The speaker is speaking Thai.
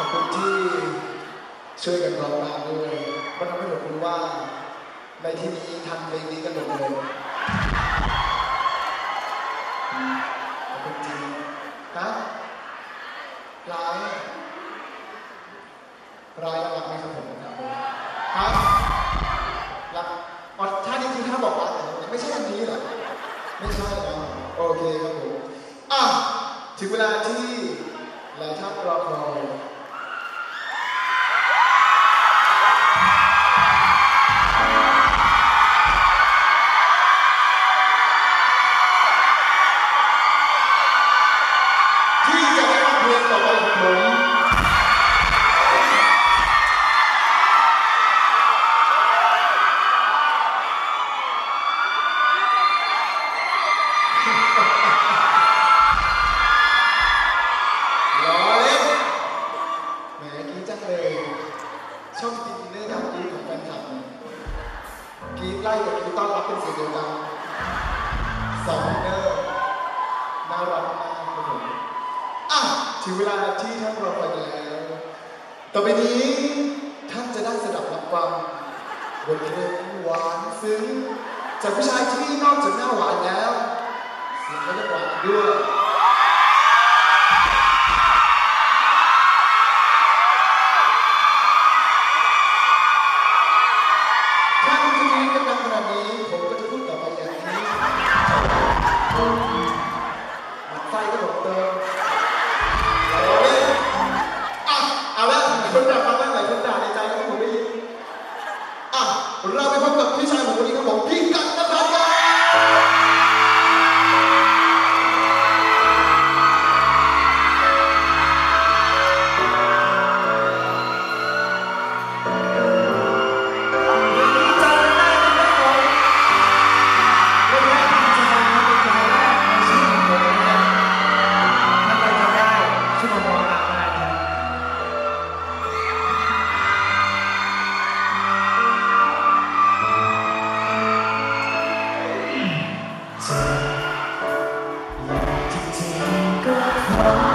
อบคุณที่ช่วยกันร้องตามด้วยเพราะทำให้ผมรู้ว่าในที่นี้ทำเพลงนี้กันหมดเลยขอบคุณจริงฮะร้ายรักไหมครับผมฮะรักอ๋อท่านี้คือท่าบอกรักเหรอไม่ใช่อันนี้เหรอไม่ใช่นะโอเคครับผมถึงเวลาที่หลายท่านรอคอยที่จะได้รับเพลงต่อไปของผมช่องกินเนื้อกับกีของแฟนคลับกีไล่กับกีต้อนรับเป็นเสียงเดียวกัน2เนื้อน่ารักมากครับผมถึงเวลาที่ท่านรอคอยกันแล้วต่อไปนี้ท่านจะได้สดับรับฟังบทเพลงหวานซึ้งจากผู้ชายที่นอกจากหน้าหวานแล้วเสียงก็จะหวานด้วยขนาดนี้ผมก็จะพูดต่อไปอย่างนี้มันไส้ก็บอกเติมเอาละคนด่าฟังได้หลายคนด่าในใจแล้วผมได้ยินเราไปพบกับพี่ชายของคนนี้ครับผมพี่กันนภัสครับขอ